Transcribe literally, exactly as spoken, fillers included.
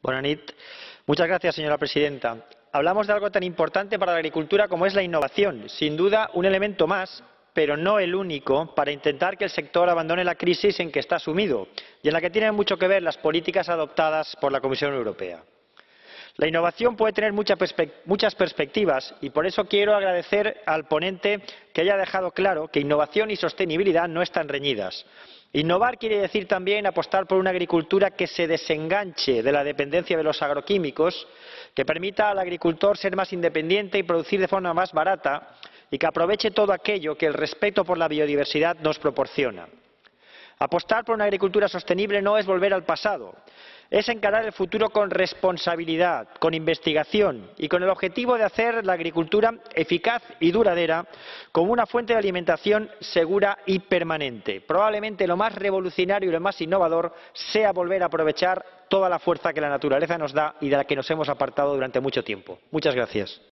Bona nit. Muchas gracias, señora presidenta. Hablamos de algo tan importante para la agricultura como es la innovación. Sin duda, un elemento más, pero no el único, para intentar que el sector abandone la crisis en que está sumido y en la que tienen mucho que ver las políticas adoptadas por la Comisión Europea. La innovación puede tener mucha perspe- muchas perspectivas y por eso quiero agradecer al ponente que haya dejado claro que innovación y sostenibilidad no están reñidas. Innovar quiere decir también apostar por una agricultura que se desenganche de la dependencia de los agroquímicos, que permita al agricultor ser más independiente y producir de forma más barata y que aproveche todo aquello que el respeto por la biodiversidad nos proporciona. Apostar por una agricultura sostenible no es volver al pasado, es encarar el futuro con responsabilidad, con investigación y con el objetivo de hacer la agricultura eficaz y duradera como una fuente de alimentación segura y permanente. Probablemente lo más revolucionario y lo más innovador sea volver a aprovechar toda la fuerza que la naturaleza nos da y de la que nos hemos apartado durante mucho tiempo. Muchas gracias.